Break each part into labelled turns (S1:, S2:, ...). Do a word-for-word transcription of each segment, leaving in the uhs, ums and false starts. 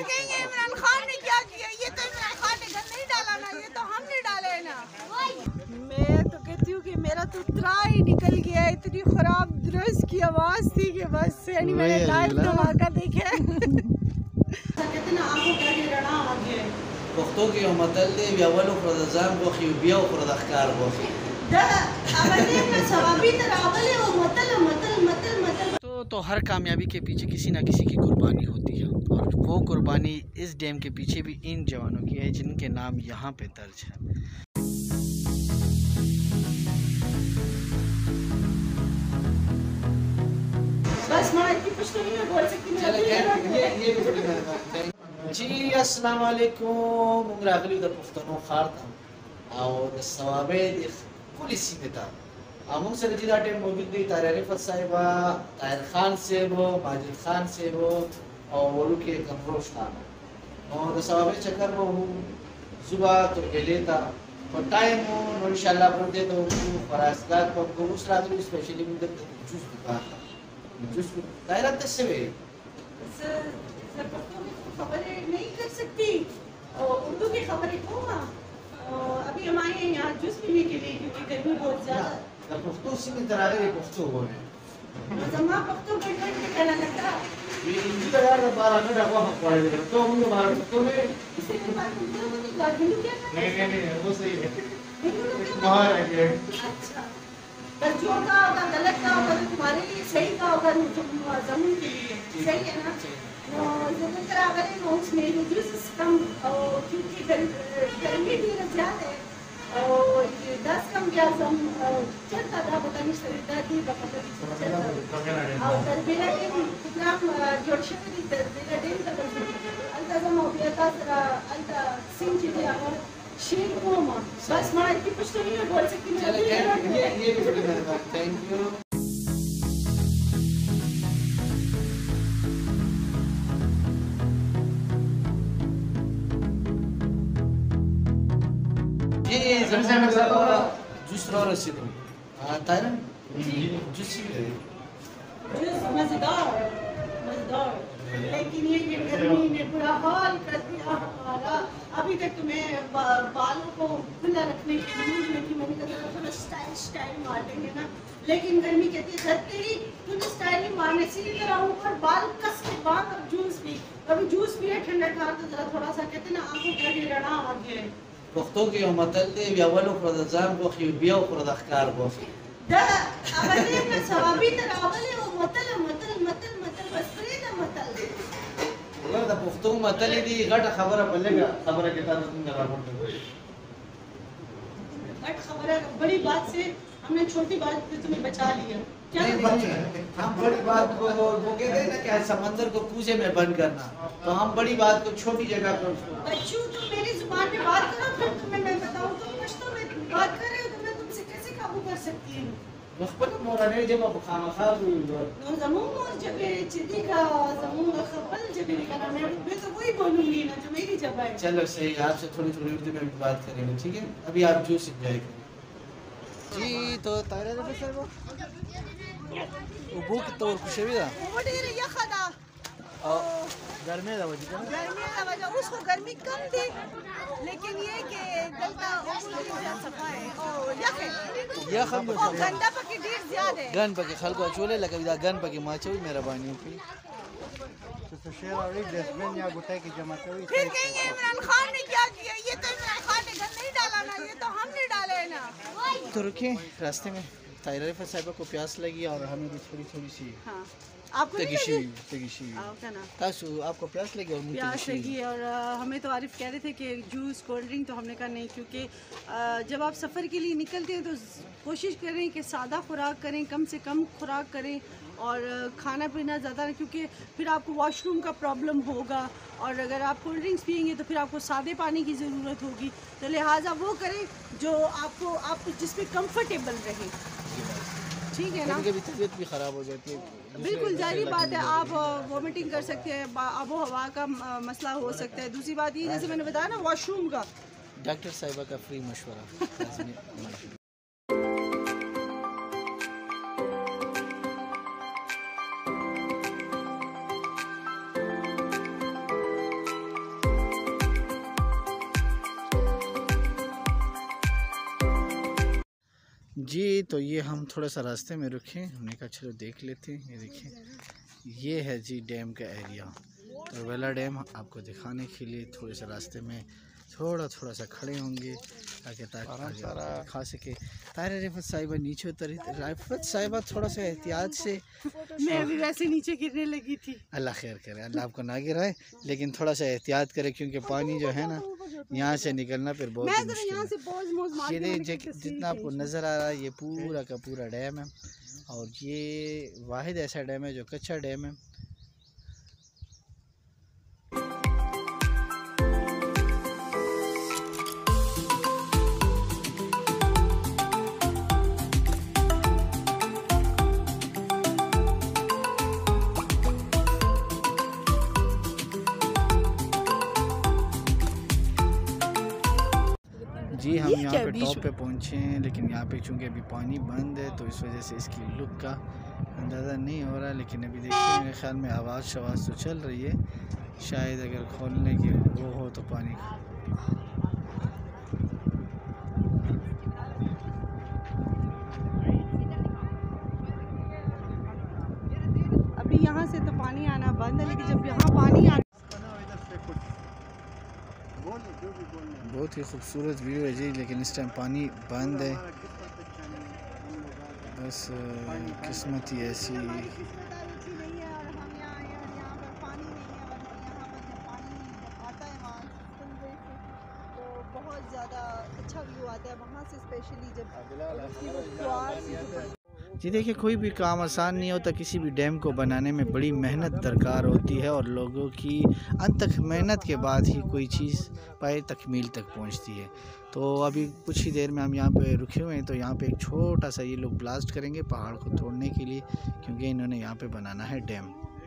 S1: कहेंगे इमरान खान ने क्या किया, ये तो इमरान खान ने गंद नहीं डाला ना, ये तो हमने डाला है ना। मैं तो कहती हूँ कि मेरा तो त्रा ही निकल गया, इतनी खराब दुरुस्त की आवाज थी कि बस यानी मैंने लाइव धमाका देखा है। कहते ना आंखों का ये रणा आ गया
S2: पख्तो के मतलब दे व्यवल और रज़ाम को खिबिया और रज़ाकार को
S1: दा अबे में सवाबी तरावल है वो मतल मतल मतल मतल
S2: तो तो हर कामयाबी के पीछे किसी ना किसी की कुर्बानी होती है और वो कुर्बानी इस डैम के पीछे भी इन जवानों की है जिनके नाम यहाँ पे दर्ज है।
S1: बस मैं इतनी कुछ तो नहीं बोल सकती मैं
S2: जी अस्सलाम वालेकुम मुगरागली द पुख्तनो खारता और सवाबे द पुलिस नेता अमंग से जिला टीम मौजूद थी तारिर रिफत साहिबा ताहिर खान से वो माजिद खान से वो और वोलू के कमरोश खान और सवाबे चक्कर वो सुबह तो एलेता और टाइम हो इंशाल्लाह बोलते तो फरासदार को गुरुस रागली स्पेशली मुझे जूस दुकान जूस ताहिर से वे
S1: खबरें नहीं कर सकती और उर्दू की खबरें कहूँगा अभी हम आए हैं यहाँ जूस पीने के लिए क्योंकि गर्मी बहुत ज़्यादा
S2: है पुख्तो सी में तरागे रे पुख्तो हो गए
S1: जमा पुख्तो के घर के कहना लगता
S2: ये इनका यार बारह मिनट आपको हम पढ़े थे तो हम लोग बारह पुख्तो में
S1: इसके बाद हिंदू क्या
S2: नहीं नहीं नहीं वो सही है बाहर है
S1: अच्छा पर जो का होगा गलत का होगा तुम्हारे लिए सही का होगा जमीन के लिए सही है ना ज़्यादातर अगर इन होम्स में जूस कम क्योंकि गर्मी भी ज़्यादा है और दस कम क्या हम चलता था पता नहीं शरीर थी बकत और दरबेला टीम प्रोग्राम जोड़शे में दरबेला टीम का अल्ताज़म हो गया था जरा अल्ता सिंह जी ने अगर शेर को मां बस मैं इतनी कुछ तो नहीं बोल सकती मैं
S2: ये ये भी बड़ी मेहरबानी थैंक यू जूस रो रसीदो आता है ना जूस
S1: जूस मजेदार मजेदार लेकिन ये गर्मी ने बुरा हाल कर दिया हमारा। अभी तक तो मैं बालों को खुला रखने के लिए लेकिन मैंने कहा थोड़ा स्टाइल स्टाइल मार देंगे ना लेकिन गर्मी कहती है धरते ही तूने स्टाइल नहीं मारने सीधी तरह ऊपर बाल कस के बांध और जूस पी कभी जूस पिए ठंडा ठंडा तो जरा थोड़ा सा कहते ना आंखों का ये रणा आ गया है
S2: पख्तो के मतलब दे व्यवल और रज़ाम को खिबिया और रज़ाकार को
S1: दा अबे में सवाबी तरावल है वो मतल मतल मतल मतल बस फ्रीदा मतल
S2: والله द पख्तो मतलब दी घट खबर बल्लेगा खबर के साथ तुम जरा बोल
S1: घट खबर बड़ी बात से हमने छोटी बात से तुम्हें बचा लिया क्या
S2: हम बड़ी बात को वो कहते हैं ना कि समंदर को कूजे में बंद करना तो हम बड़ी बात को छोटी जगह पर
S1: बच्चू तुम मेरी जुबान में बात करो फिर तुम्हें मैं बताऊं तुम पश्तो में बात कर रहे हो तो मैं तुमसे कैसे काबू कर सकती हूं
S2: मुखबत मोराने जब अब खाना खा रही हो
S1: नो जमून और जब चिदी का जमून और खपल जब का नाम है मैं तो वही बोलूंगी ना जो मेरी जबान है
S2: चलो सही आपसे थोड़ी थोड़ी उर्दू में भी बात करेंगे ठीक है अभी आप जूस एंजॉय करें जी तो तारे रे सर वो बुक तो खुशवी दा
S1: वो ढेर यखदा
S2: गर्मी दा वजह
S1: गर्मी का वजह उसको गर्मी कम थी लेकिन ये कि गंदा उबल जा सका है और यखे
S2: या खम
S1: और गंदा पके ढेर ज्यादा है
S2: गन पके खलको चोले लगा दा गन पके माचो मेहरबानी की
S3: तो शेर और डस्टबिन या गुटे की जमा करी
S1: फिर कहेंगे इमरान खान ने क्या किया, ये तो इमरान खान ने गंद नहीं डाला ना, ये तो हमने डाला है ना।
S2: तो रुकिए रास्ते में ताहिर रिफत साहिबा को प्यास लगी और हमें भी थोड़ी थोड़ी सी
S1: हाँ आपको नहीं
S2: तगिशी
S1: लगी?
S2: तगिशी
S1: आपका ना
S2: तासु आपको प्यास लगी और मुझे
S1: प्यास लगी और आ, हमें तो आरिफ कह रहे थे कि जूस कोल्ड ड्रिंक तो हमने कहा नहीं क्योंकि आ, जब आप सफ़र के लिए निकलते हैं तो कोशिश करें कि सादा खुराक करें कम से कम खुराक करें और खाना पीना ज़्यादा क्योंकि फिर आपको वॉशरूम का प्रॉब्लम होगा और अगर आप कोल्ड ड्रिंक्स पियेंगे तो फिर आपको सादे पानी की ज़रूरत होगी तो लिहाजा वो करें जो आपको आपको जिसमें कंफर्टेबल रहे ठीक है ना
S2: कभी तबीयत भी ख़राब हो जाती है
S1: बिल्कुल जाहिर बात है आप वोमिटिंग कर सकते हैं आबो हवा का मसला हो सकता है दूसरी बात ये जैसे मैंने बताया ना वॉशरूम का
S2: डॉक्टर साहिबा का फ्री मशवरा जी तो ये हम थोड़ा सा रास्ते में रुके, हमने कहा चलो देख लेते हैं। ये देखिए ये है जी डैम का एरिया, तुरबेला डैम। आपको दिखाने के लिए थोड़े से रास्ते में थोड़ा थोड़ा सा खड़े होंगे ताकि ताकि दिखा सके। तारे रिफत साहिबा नीचे उतरी, रिफत साहिबा थोड़ा सा एहतियात से,
S1: मैं भी वैसे नीचे गिरने लगी थी।
S2: अल्लाह खैर करे, अल्लाह आपको ना गिराए, लेकिन थोड़ा सा एहतियात करे क्योंकि पानी जो है ना यहाँ से निकलना फिर बहुत ही मुश्किल है। ये जितना आपको नज़र आ रहा है ये पूरा का पूरा डैम है, और ये वाहिद ऐसा डैम है जो कच्चा डैम है। जी हम यहाँ पे टॉप पे पहुँचे हैं, लेकिन यहाँ पे चूँकि अभी पानी बंद है तो इस वजह से इसकी लुक का अंदाज़ा नहीं हो रहा। लेकिन अभी देखिए मेरे ख्याल में आवाज़ शवाज़ तो चल रही है, शायद अगर खोलने की वो हो तो पानी।
S1: अभी यहाँ से तो पानी आना बंद है, लेकिन जब यहाँ पानी आ
S2: बहुत ही खूबसूरत व्यू है जी, लेकिन इस टाइम पानी बंद है। बस किस्मत ही ऐसी।
S1: बहुत ज़्यादा अच्छा व्यू आता है वहाँ से, स्पेशली जब
S2: जी देखिए कोई भी काम आसान नहीं होता, किसी भी डैम को बनाने में बड़ी मेहनत दरकार होती है और लोगों की अंत तक मेहनत के बाद ही कोई चीज़ पाए तकमील तक पहुंचती है। तो अभी कुछ ही देर में हम यहाँ पे रुके हुए हैं, तो यहाँ पे एक छोटा सा ये लोग ब्लास्ट करेंगे पहाड़ को तोड़ने के लिए, क्योंकि इन्होंने यहाँ पे बनाना है डैम।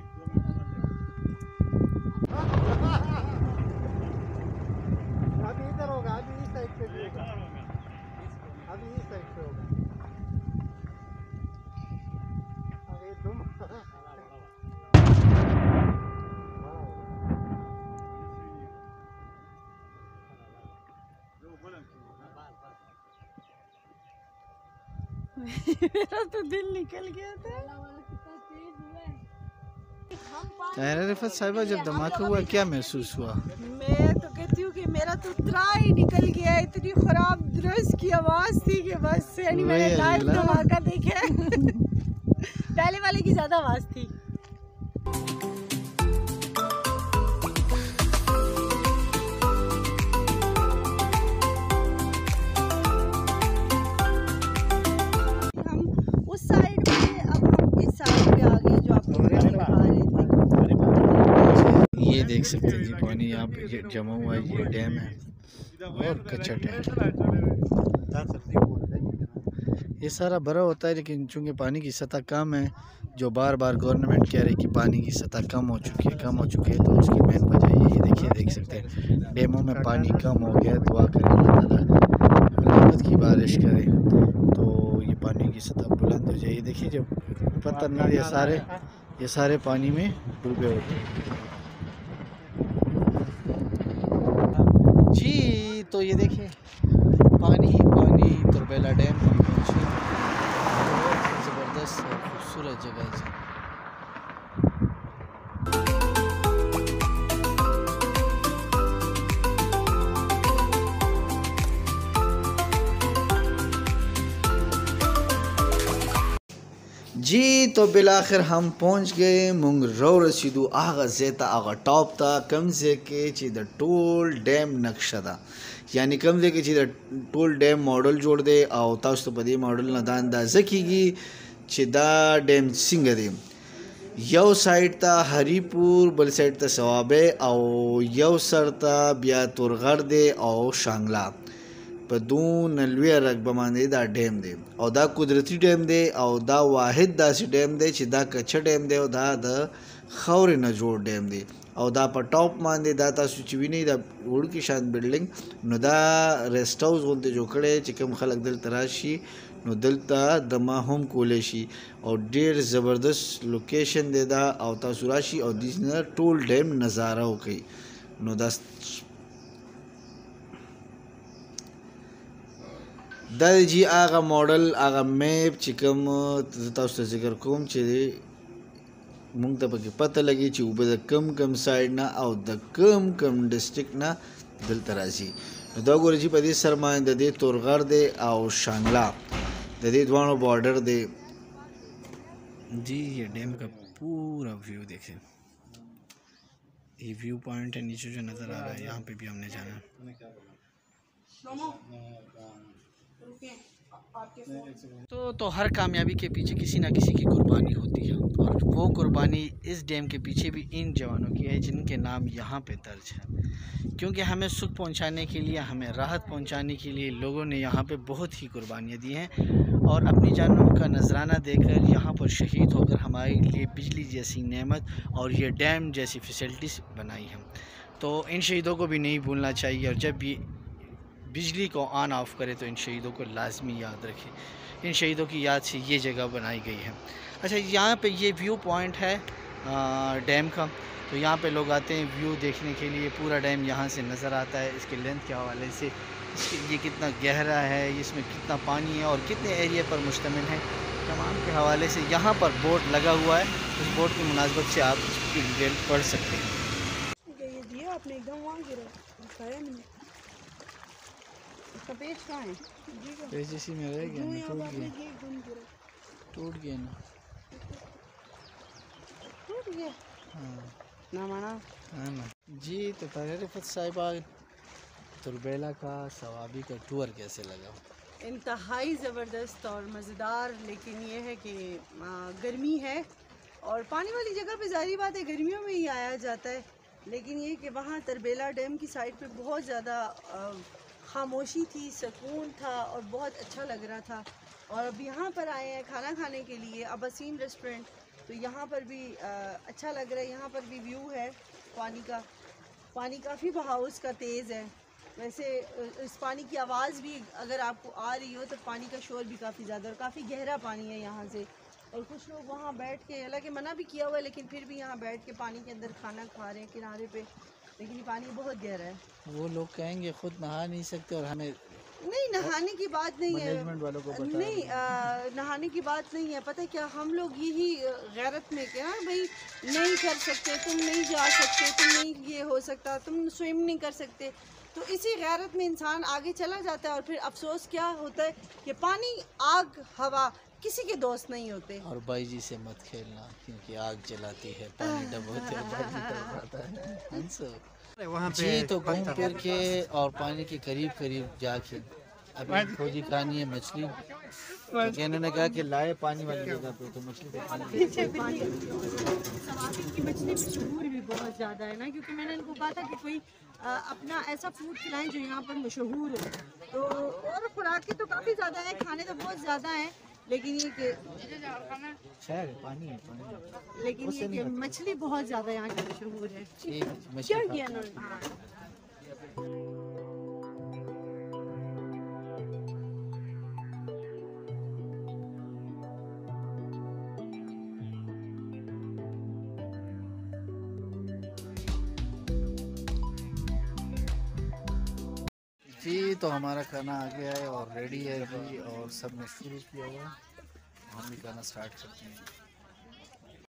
S3: अभी इधर होगा, अभी इस साइड पे होगा, अभी इस साइड पे होगा। अरे तुम
S1: मेरा तो दिल निकल गया था।
S2: रिफत साहिबा जब धमाका हुआ क्या महसूस हुआ?
S1: मैं तो कहती हूँ कि मेरा तो त्रा ही निकल गया, इतनी खराब दुरुस्त की आवाज़ थी कि बस यानी मैंने लाइव धमाका देखा है। पहले वाले की ज़्यादा आवाज़ थी। हम उस साइड में, अब हम इस साइड पे आ गए जो आपको दिखा रहे थे।
S2: ये देख सकते हैं जी पानी यहाँ पे जमा हुआ है, ये डैम है और कच्चा डैम। ये सारा भरा होता है, लेकिन चूँकि पानी की सतह कम है, जो बार बार गवर्नमेंट कह रही है कि पानी की सतह कम हो चुकी है कम हो चुकी है तो उसकी मेन वजह ये देखिए देख सकते हैं डैमों में पानी कम हो गया। दुआ करें अल्लाह ताला रहमत की बारिश करे तो ये पानी की सतह बुलंद हो जाए। देखिए जब पत्थर ना ये सारे ये सारे पानी में डूबे होते हैं जी। तो ये देखिए पानी ही पानी, तुरबेला डैम हम पहुँचे, ज़बरदस्त और खूबसूरत जगह है। जी तो बिलाखिर हम पहुंच गए मुंगरो रसीदू आगा जेता आगा टॉप था कमजे के ची द टोल डैम नक्शा था, यानी कमजे के ची द टोल डैम मॉडल जोड़ दे और ताउस तो पदी मॉडल न दा अंदाज़ा कीगी ची दा डैम सिंग दे। यौ साइड था हरीपुर, बल साइड था सवाबे और यौ सर था बिया तुरगढ़ दे और शांगला पदू नलवे रकबा माने दा डैम दे और दा कुदरती डैम दे और दा वाहिद दासी डैम दे ची दा कच्चा डैम दे और दा द खौरे न जोड़ डैम दे और दा पर टॉप माने दा ता सुचवी नहीं दा उड़ की शान बिल्डिंग न दा रेस्ट हाउस बोलते जो कड़े चिकम खलक दिल तराशी न दिलता दमा होम कोलेशी और डेढ़ ज़बरदस्त लोकेशन दे दा और ता सुराशी और दिस न टोल डैम नज़ारा हो गई न दा دا جی هغه ماډل هغه میپ چې کوم تاسو ته ذکر کوم چې مونږ ته پکې پته لګي چې اوبه د کم کم سایډ نه او د کم کم ډسټرکټ نه دلته راځي. نو دا ګورئ چې په دې سر باندې د دې تورغر دی او شانګلا د دې دواړو بارډر دی.
S4: जी ये डैम का पूरा व्यू देखें, ये व्यू पॉइंट है नीचे जो नज़र आ रहा है, यहाँ पे भी हमने जाना है. तो तो हर कामयाबी के पीछे किसी ना किसी की कुर्बानी होती है और वो कुर्बानी इस डैम के पीछे भी इन जवानों की है जिनके नाम यहाँ पे दर्ज है. क्योंकि हमें सुख पहुँचाने के लिए, हमें राहत पहुँचाने के लिए लोगों ने यहाँ पे बहुत ही कुर्बानियाँ दी हैं और अपनी जानों का नजराना देकर यहाँ पर शहीद होकर हमारे लिए बिजली जैसी नेमत और ये डैम जैसी फैसिलिटीज़ बनाई हैं. तो इन शहीदों को भी नहीं भूलना चाहिए और जब भी बिजली को ऑन ऑफ करे तो इन शहीदों को लाजमी याद रखें. इन शहीदों की याद से ये जगह बनाई गई है. अच्छा, यहाँ पे ये व्यू पॉइंट है डैम का, तो यहाँ पे लोग आते हैं व्यू देखने के लिए. पूरा डैम यहाँ से नज़र आता है. इसके लेंथ के हवाले से इसके ये कितना गहरा है, इसमें कितना पानी है और कितने एरिया पर मुश्तमिल है, तमाम के हवाले से यहाँ पर बोट लगा हुआ है. उस बोट की मुनासबत से आप इसकी डिटेल पढ़ सकते हैं. पेज में रह गया ना, टूट गया टूट गया ना
S1: टूट गया
S4: हाँ
S1: ना माना
S4: हाँ ना जी. तो तारिया रिफत साहिबा, तुरबेला का सवाबी का टूर कैसे लगा?
S1: इंतहाई ज़बरदस्त और मज़ेदार. लेकिन ये है कि गर्मी है और पानी वाली जगह पे ज़ाहिर बात है गर्मियों में ही आया जाता है. लेकिन ये कि वहाँ तरबेला डैम की साइड पे बहुत ज़्यादा खामोशी थी, सुकून था और बहुत अच्छा लग रहा था. और अब यहाँ पर आए हैं खाना खाने के लिए, अबसीम रेस्टोरेंट. तो यहाँ पर भी आ, अच्छा लग रहा है. यहाँ पर भी व्यू है पानी का. पानी काफ़ी बहाव उसका तेज़ है. वैसे इस पानी की आवाज़ भी अगर आपको आ रही हो तो पानी का शोर भी काफ़ी ज़्यादा और काफ़ी गहरा पानी है यहाँ से. और कुछ लोग वहाँ बैठ के, हालांकि मना भी किया हुआ है लेकिन फिर भी यहाँ बैठ के पानी के अंदर खाना खा रहे हैं किनारे पे. लेकिन ये पानी बहुत गहरा है.
S4: वो लोग कहेंगे खुद नहा नहीं सकते और हमें
S1: नहीं, नहाने की बात नहीं है,
S4: मैनेजमेंट वालों को बता
S1: नहीं आ, नहाने की बात नहीं है. पता है क्या, हम लोग यही गैरत में क्या भाई नहीं कर सकते, तुम नहीं जा सकते, तुम नहीं ये हो सकता, तुम स्विम नहीं कर सकते. तो इसी गैरत में इंसान आगे चला जाता है और फिर अफसोस क्या होता है कि पानी, आग, हवा किसी के दोस्त नहीं होते.
S4: और बाई जी से मत खेलना क्योंकि आग जलाती है, पानी डबोते है, बाजी डब जाता है. हंसो
S3: वहाँ पे
S4: जी. तो घूम फिर के और पानी के करीब करीब जाके अभी खोजी कहानी है मछली. तो इन्होंने कहा कि लाए पानी वाली जगह पे तो मछली तो पानी
S1: सवाबी की मछली मशहूर भी बहुत ज़्यादा है ना, क्योंकि मैंने इनको कहा था कि कोई आ, अपना ऐसा फूड खिलाएं जो यहाँ पर मशहूर हो. तो और खुराकी तो काफ़ी ज़्यादा है, खाने तो बहुत ज़्यादा हैं, लेकिन ये कि
S4: शहर पानी है पानी.
S1: लेकिन ये कि मछली बहुत ज़्यादा यहाँ की मशहूर है.
S4: ठीक है,
S1: क्या
S4: मछली
S1: किया इन्होंने?
S4: जी. तो हमारा खाना आ गया है और रेडी है अभी और सब ने शुरू किया हुआ है. हम भी खाना स्टार्ट करते हैं.